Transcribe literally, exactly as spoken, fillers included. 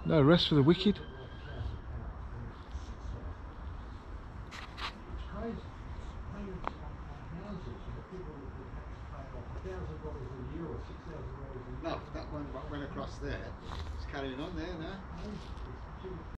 No rest for the wicked. No, that one went across there. It's carrying on there now.